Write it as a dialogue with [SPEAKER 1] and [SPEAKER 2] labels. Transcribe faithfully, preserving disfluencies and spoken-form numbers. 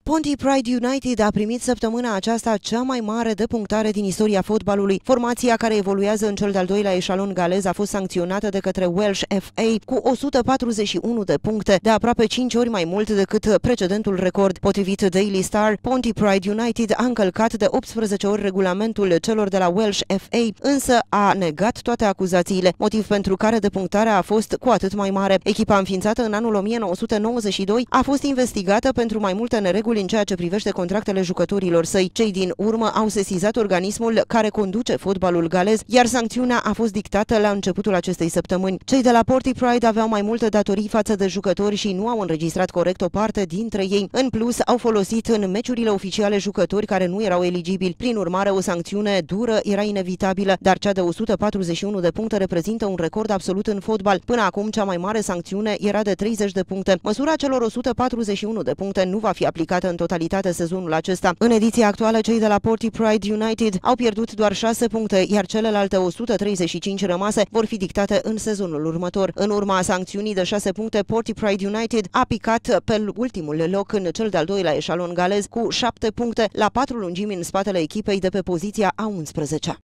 [SPEAKER 1] Ponty Pride United a primit săptămâna aceasta cea mai mare depunctare din istoria fotbalului. Formația care evoluează în cel de-al doilea eșalon galez a fost sancționată de către Welsh F A cu o sută patruzeci și unu de puncte, de aproape cinci ori mai mult decât precedentul record. Potrivit Daily Star, Ponty Pride United a încălcat de optsprezece ori regulamentul celor de la Welsh F A, însă a negat toate acuzațiile, motiv pentru care depunctarea a fost cu atât mai mare. Echipa înființată în anul o mie nouă sute nouăzeci și doi a fost investigată pentru mai multe nereguli în ceea ce privește contractele jucătorilor săi. Cei din urmă au sesizat organismul care conduce fotbalul galez, iar sancțiunea a fost dictată la începutul acestei săptămâni. Cei de la Ponty Pride aveau mai multe datorii față de jucători și nu au înregistrat corect o parte dintre ei. În plus, au folosit în meciurile oficiale jucători care nu erau eligibili. Prin urmare, o sancțiune dură era inevitabilă, dar cea de o sută patruzeci și unu de puncte reprezintă un record absolut în fotbal. Până acum, cea mai mare sancțiune era de treizeci de puncte. Măsura celor o sută patruzeci și unu de puncte nu va fi aplicată în totalitate sezonul acesta. În ediția actuală, cei de la Ponty Pride United au pierdut doar șase puncte, iar celelalte o sută treizeci și cinci rămase vor fi dictate în sezonul următor. În urma sancțiunii de șase puncte, Ponty Pride United a picat pe ultimul loc în cel de-al doilea eșalon galez cu șapte puncte, la patru lungimi în spatele echipei de pe poziția a unsprezecea.